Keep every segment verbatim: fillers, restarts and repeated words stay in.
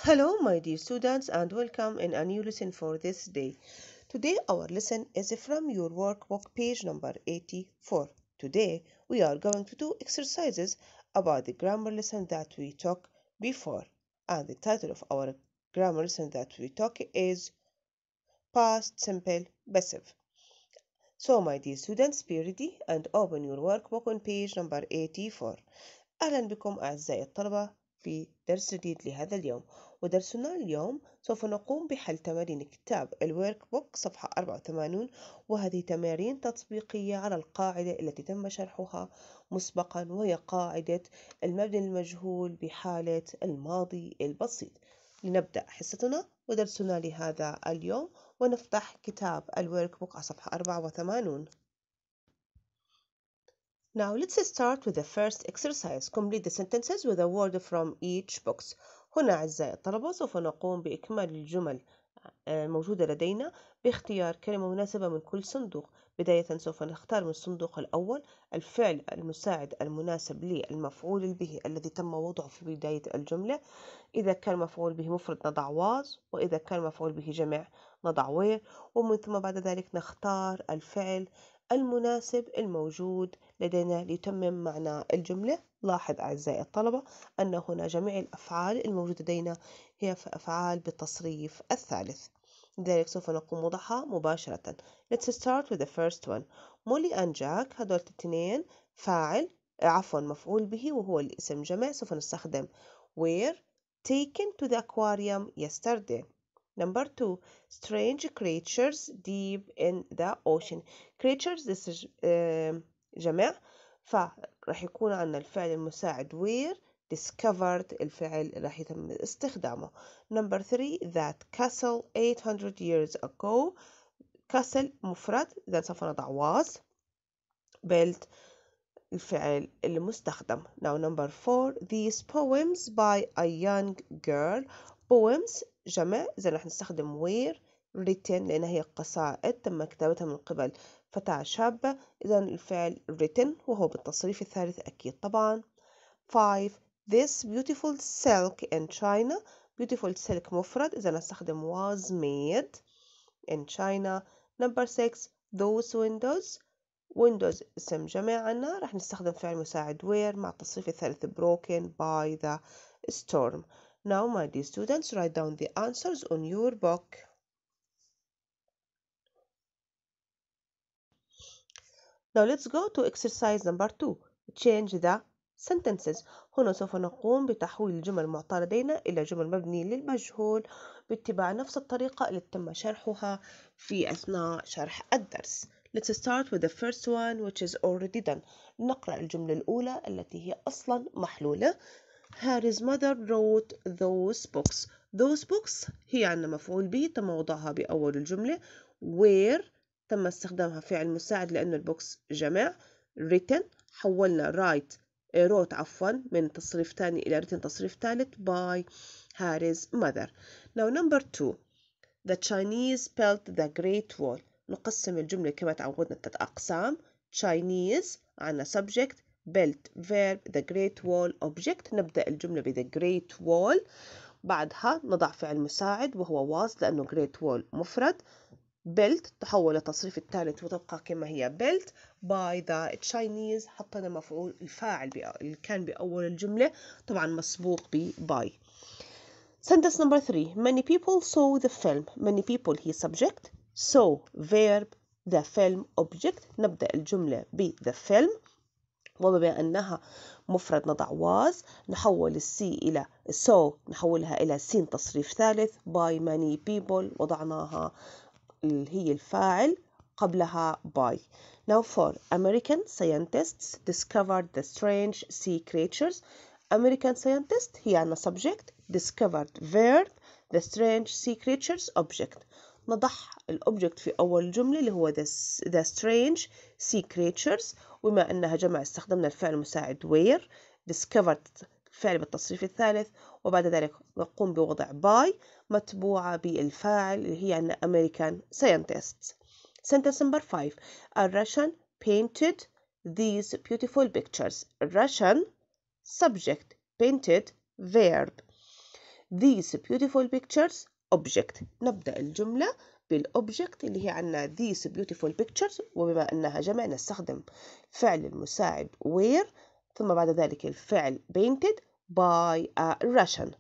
Hello, my dear students, and welcome in a new lesson for this day. Today, our lesson is from your workbook, page number eighty-four. Today, we are going to do exercises about the grammar lesson that we took before. And the title of our grammar lesson that we took is Past Simple Passive. So, my dear students, be ready and open your workbook on page number eighty-four. أهلا بكم أعزائي الطلبة في درس جديد لهذا اليوم، ودرسنا اليوم سوف نقوم بحل تمارين كتاب الورك بوك صفحة أربعة وثمانين، وهذه تمارين تطبيقية على القاعدة التي تم شرحها مسبقا، وهي قاعدة المبني المجهول بحالة الماضي البسيط. لنبدأ حصتنا ودرسنا لهذا اليوم ونفتح كتاب الورك بوك على صفحة أربعة وثمانين. Now let's start with the first exercise. Complete the sentences with a word from each box. هنا أعزائي الطلبة سوف نقوم بإكمال الجمل الموجودة لدينا باختيار كلمة مناسبة من كل صندوق. بداية سوف نختار من الصندوق الأول الفعل المساعد المناسب للمفعول به الذي تم وضعه في بداية الجملة. إذا كان مفعول به مفرد نضع was، وإذا كان مفعول به جمع نضع were، ومن ثم بعد ذلك نختار الفعل المناسب الموجود لدينا ليتمم معنى الجملة. لاحظ أعزائي الطلبة أن هنا جميع الأفعال الموجودة لدينا هي أفعال بالتصريف الثالث، لذلك سوف نقوم وضعها مباشرة. Let's start with the first one. مولي and جاك هدول الاثنين فاعل عفوا مفعول به وهو الاسم جمع، سوف نستخدم were taken to the aquarium yesterday. Number two, strange creatures deep in the ocean. Creatures this is uh, جمع، فراح يكون عندنا الفعل المساعد were discovered، الفعل راح يتم استخدامه. Number three, that castle eight hundred years ago. castle مفرد، إذا سوف نضع was. built الفعل المستخدم. Now number four, these poems by a young girl. poems جمع، إذا رح نستخدم were. written لأنها هي قصائد تم كتابتها من قبل فتاة شابة، إذا الفعل written وهو بالتصريف الثالث أكيد طبعا. five, this beautiful silk in China. beautiful silk مفرد، إذا نستخدم was made in China. number six, those windows. windows اسم جمع عنا، راح نستخدم فعل مساعد were مع التصريف الثالث broken by the storm. Now my dear students, write down the answers on your book. Now let's go to exercise number two. Change the sentences. هنا سوف نقوم بتحويل الجمل المعطاة لدينا إلى جمل مبنية للمجهول باتباع نفس الطريقة التي تم شرحها في أثناء شرح الدرس. Let's start with the first one which is already done. نقرأ الجملة الأولى التي هي أصلا محلولة. Harry's mother wrote those books. those books هي عندنا مفعول به تم وضعها بأول الجملة. where تم استخدامها فعل مساعد لأن البوكس جمع. written حولنا write wrote عفوا من تصريف ثاني إلى written تصريف ثالث by Harry's mother. Now number two, the Chinese built the Great Wall. نقسم الجملة كما تعودنا ثلاث أقسام. Chinese عنا subject، built verb، the Great Wall object. نبدأ الجملة ب the Great Wall، بعدها نضع فعل مساعد وهو was لأنه Great Wall مفرد. built تحول للتصريف الثالث وتبقى كما هي built by the Chinese. حطينا مفعول الفاعل اللي كان بأول الجملة طبعا مسبوق ب by. Sentence number three, many people saw the film. many people هي subject، saw verb، the film object. نبدأ الجملة ب the film، وبما أنها مفرد نضع was. نحول السي إلى saw، نحولها إلى سين تصريف ثالث by many people، وضعناها هي الفاعل قبلها by. Now for American scientists discovered the strange sea creatures. American scientist هي عنا subject، discovered verb، the strange sea creatures object. نضع الأوبجكت في أول الجملة اللي هو the, the strange sea creatures، وبما أنها جمع استخدمنا الفعل المساعد were. discovered الفعل بالتصريف الثالث، وبعد ذلك نقوم بوضع by متبوعة بالفاعل اللي هي عنا American scientists. Sentence number five, a Russian painted these beautiful pictures. Russian subject، painted verb. these beautiful pictures object. نبدأ الجملة بالobject اللي هي عنا these beautiful pictures، وبما أنها جمع نستخدم فعل المساعد were، ثم بعد ذلك الفعل painted by a Russian.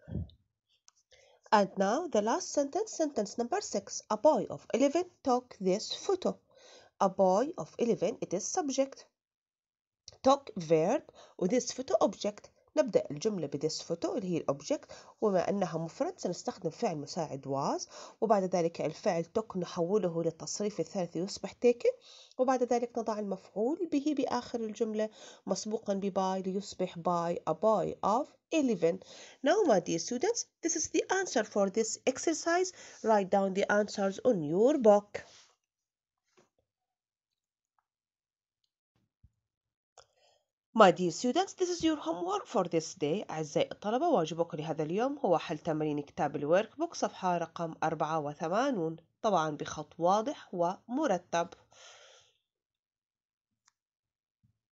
And now the last sentence, sentence number six. A boy of eleven took this photo. A boy of eleven, it is subject. took verb و this photo object. نبدأ الجملة ب this photo اللي هي الأوبجكت، وبما أنها مفرد سنستخدم فعل مساعد was، وبعد ذلك الفعل took نحوله للتصريف الثالث يصبح taken، وبعد ذلك نضع المفعول به بآخر الجملة مسبوقا ب by ليصبح by a boy of eleven. Now my dear students, this is the answer for this exercise. Write down the answers on your book. My dear students, this is your homework for this day. أعزائي الطلبة، واجبكم لهذا اليوم هو حل تمارين كتاب الورك بوك صفحة رقم أربعة وثمانين، طبعا بخط واضح ومرتب.